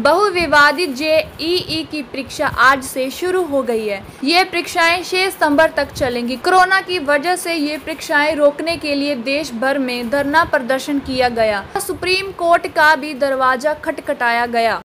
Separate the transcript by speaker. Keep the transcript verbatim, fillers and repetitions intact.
Speaker 1: बहुविवादित जे ई ई की परीक्षा आज से शुरू हो गई है। ये परीक्षाएं छह सितंबर तक चलेंगी। कोरोना की वजह से ये परीक्षाएं रोकने के लिए देश भर में धरना प्रदर्शन किया गया। सुप्रीम कोर्ट का भी दरवाजा खटखटाया गया।